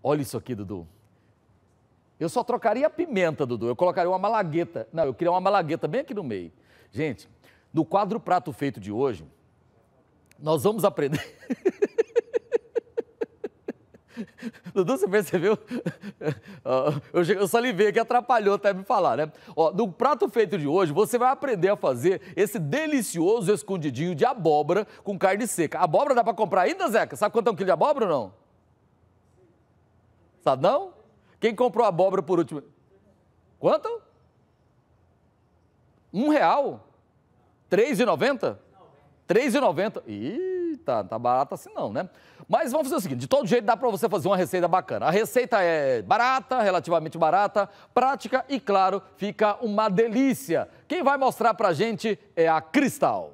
Olha isso aqui, Dudu. Eu só trocaria a pimenta, Dudu. Eu colocaria uma malagueta. Não, eu queria uma malagueta bem aqui no meio. Gente, no quadro Prato Feito de hoje, nós vamos aprender... Dudu, você percebeu? Eu salivei que atrapalhou até me falar, né? Ó, no prato feito de hoje, você vai aprender a fazer esse delicioso escondidinho de abóbora com carne seca. Abóbora dá pra comprar ainda, Zeca? Sabe quanto é um quilo de abóbora ou não? Sabe não? Quem comprou abóbora por último? Quanto? R$1? R$3,90? R$3,90? Ih, tá barato assim não, né? Mas vamos fazer o seguinte, de todo jeito dá pra você fazer uma receita bacana. A receita é barata, relativamente barata, prática e, claro, fica uma delícia. Quem vai mostrar pra gente é a Cristal.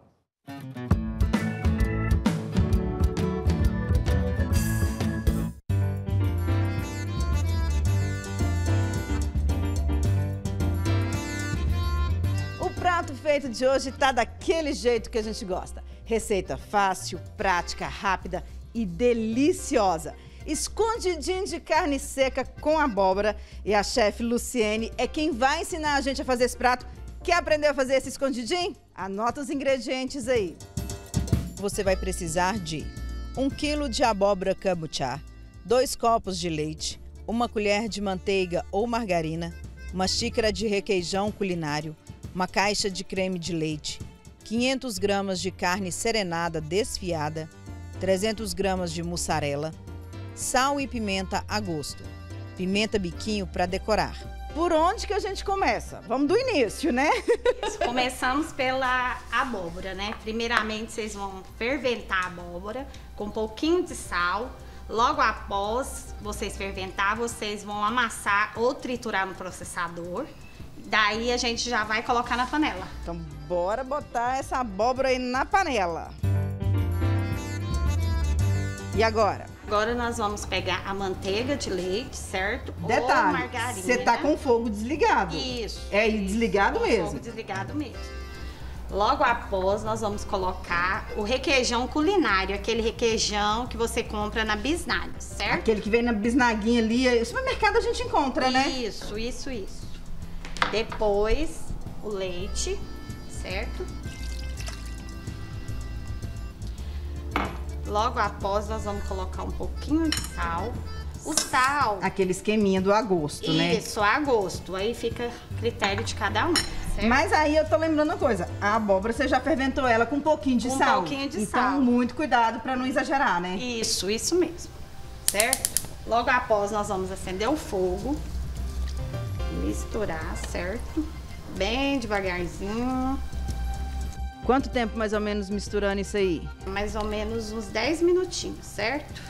O prato feito de hoje tá daquele jeito que a gente gosta. Receita fácil, prática, rápida e deliciosa. Escondidinho de carne seca com abóbora. E a chefe Luciene é quem vai ensinar a gente a fazer esse prato. Quer aprender a fazer esse escondidinho? Anota os ingredientes aí. Você vai precisar de 1 quilo de abóbora cabotiá, 2 copos de leite, 1 colher de manteiga ou margarina, 1 xícara de requeijão culinário, 1 caixa de creme de leite, 500 gramas de carne serenada desfiada, 300 gramas de mussarela, sal e pimenta a gosto, pimenta biquinho para decorar. Por onde que a gente começa? Vamos do início, né? Começamos pela abóbora, né? Primeiramente, vocês vão ferventar a abóbora com um pouquinho de sal. Logo após vocês ferventar, vocês vão amassar ou triturar no processador. Daí a gente já vai colocar na panela. Então, bora botar essa abóbora aí na panela. E agora? Agora nós vamos pegar a manteiga de leite, certo? Detalhe, ou margarina. você tá com o fogo desligado. Isso. É, e desligado com mesmo. Fogo desligado mesmo. Logo após, nós vamos colocar o requeijão culinário, aquele requeijão que você compra na Bisnaga, certo? Aquele que vem na bisnaguinha ali, no supermercado a gente encontra, né? Isso. Depois, o leite, certo? Logo após, nós vamos colocar um pouquinho de sal. O sal... Aquele esqueminha do a gosto, né? Isso, a gosto. Aí fica a critério de cada um, certo? Mas aí eu tô lembrando uma coisa. A abóbora, você já ferventou ela com um pouquinho de sal. Um pouquinho de então, sal. muito cuidado pra não exagerar, né? Isso mesmo. Certo? Logo após, nós vamos acender o fogo. Misturar, certo? Bem devagarzinho. Quanto tempo mais ou menos misturando isso aí? Mais ou menos uns 10 minutinhos, certo?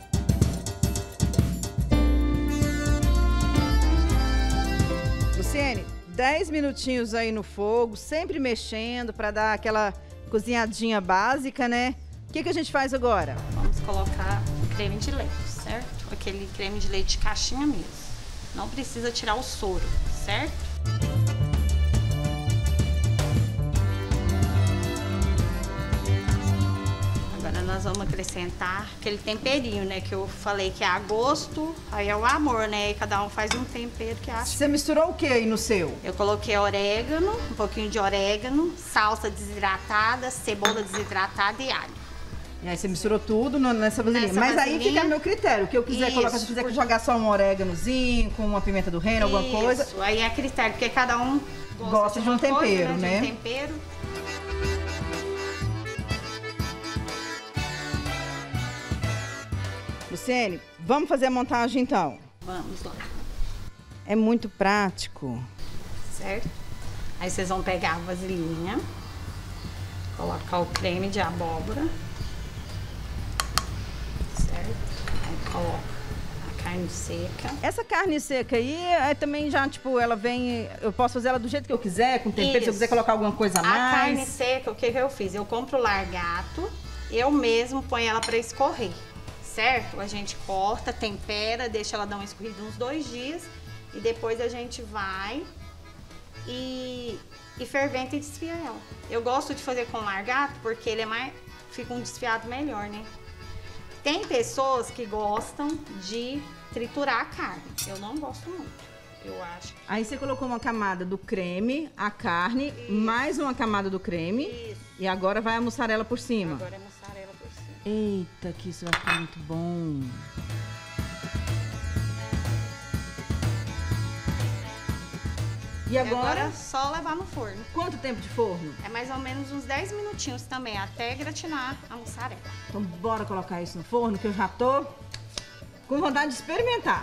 Luciene, 10 minutinhos aí no fogo, sempre mexendo pra dar aquela cozinhadinha básica, né? O que a gente faz agora? Vamos colocar o creme de leite, certo? Aquele creme de leite de caixinha mesmo. Não precisa tirar o soro, certo? Agora nós vamos acrescentar aquele temperinho, né? Que eu falei que é a gosto, aí é o amor, né? E cada um faz um tempero que acha. Você misturou o que aí no seu? Eu coloquei orégano, um pouquinho de orégano, salsa desidratada, cebola desidratada e alho. E aí você misturou tudo nessa vasilhinha. Nessa Mas aí vasilhinha. fica a meu critério. O que eu quiser Isso. colocar, se eu quiser jogar só um oréganozinho, com uma pimenta do reino, alguma coisa. Isso, aí é a critério, porque cada um Gosta de um uma coisa, tempero, De né? um tempero. Luciene, vamos fazer a montagem então. Vamos lá, É muito prático. certo? Aí vocês vão pegar a vasilhinha, colocar o creme de abóbora, certo? Aí coloca a carne seca. Essa carne seca aí, também já, tipo, ela vem... Eu posso fazer ela do jeito que eu quiser, com tempero, se eu Isso. quiser colocar alguma coisa a A carne mais. seca, o que eu fiz? Eu compro o largato, eu mesmo ponho ela para escorrer, certo? A gente corta, tempera, deixa ela dar uma escorrida uns 2 dias e depois a gente vai e ferventa e desfia ela. Eu gosto de fazer com largato porque ele é mais... fica um desfiado melhor, né? Tem pessoas que gostam de triturar a carne. Eu não gosto muito, eu acho. Aí você colocou uma camada do creme, a carne, mais uma camada do creme. Isso. E agora vai a mussarela por cima. Agora é mussarela por cima. Eita, que isso vai ficar muito bom. E agora, só levar no forno. quanto tempo de forno? É mais ou menos uns 10 minutinhos também, até gratinar a mussarela. Então bora colocar isso no forno, que eu já tô com vontade de experimentar.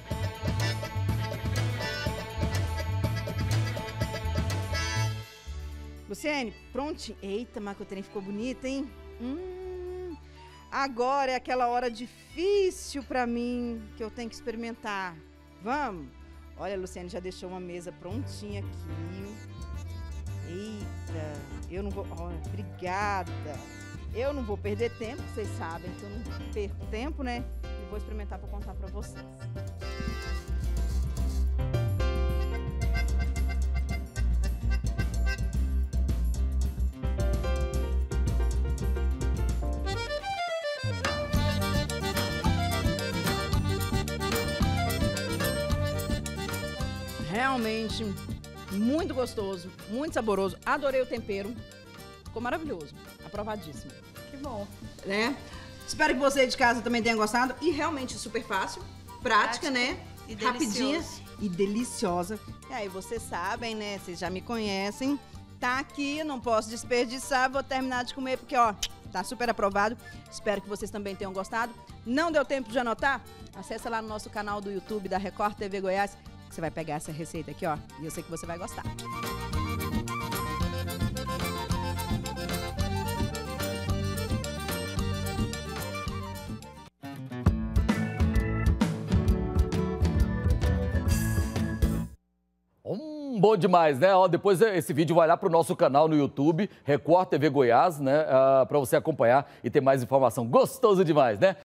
Luciene, prontinho. Eita, mas que o trem ficou bonito, hein? Agora é aquela hora difícil pra mim, que eu tenho que experimentar. Vamos? Olha, a Luciene já deixou uma mesa prontinha aqui. Eita, eu não vou... Olha, obrigada. Eu não vou perder tempo, vocês sabem que eu não perco tempo, né? E vou experimentar para contar para vocês. Realmente muito gostoso, muito saboroso. Adorei o tempero. Ficou maravilhoso. Aprovadíssimo. Que bom. Né? Espero que você de casa também tenha gostado. E realmente super fácil, prática, né? E rapidinha delicioso. e deliciosa. E aí vocês sabem, né? Vocês já me conhecem. Tá aqui, não posso desperdiçar. Vou terminar de comer porque, ó, tá super aprovado. Espero que vocês também tenham gostado. Não deu tempo de anotar? Acessa lá no nosso canal do YouTube da Record TV Goiás. Você vai pegar essa receita aqui, ó, e eu sei que você vai gostar. Bom demais, né? Ó, depois esse vídeo vai lá pro nosso canal no YouTube, Record TV Goiás, né? Pra você acompanhar e ter mais informação. Gostoso demais, né?